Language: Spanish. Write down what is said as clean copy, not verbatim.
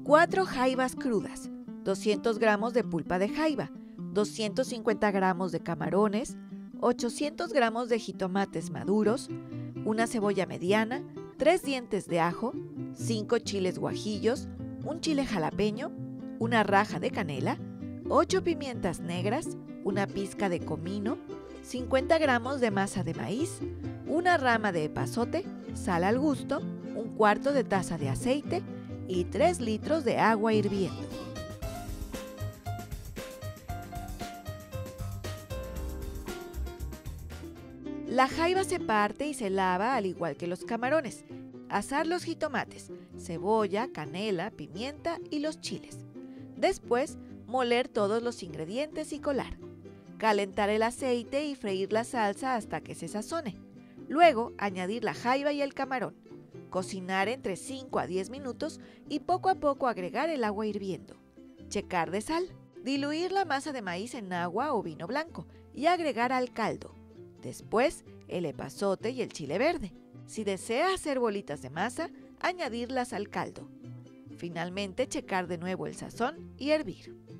4 jaibas crudas, 200 gramos de pulpa de jaiba, 250 gramos de camarones, 800 gramos de jitomates maduros, una cebolla mediana, 3 dientes de ajo, 5 chiles guajillos, un chile jalapeño, una raja de canela, 8 pimientas negras, una pizca de comino, 50 gramos de masa de maíz, una rama de epazote, sal al gusto, un cuarto de taza de aceite y 3 litros de agua hirviendo. La jaiba se parte y se lava al igual que los camarones. Asar los jitomates, cebolla, canela, pimienta y los chiles. Después, moler todos los ingredientes y colar. Calentar el aceite y freír la salsa hasta que se sazone. Luego, añadir la jaiba y el camarón. Cocinar entre 5 a 10 minutos y poco a poco agregar el agua hirviendo. Checar de sal. Diluir la masa de maíz en agua o vino blanco y agregar al caldo. Después, el epazote y el chile verde. Si desea hacer bolitas de masa, añadirlas al caldo. Finalmente, checar de nuevo el sazón y hervir.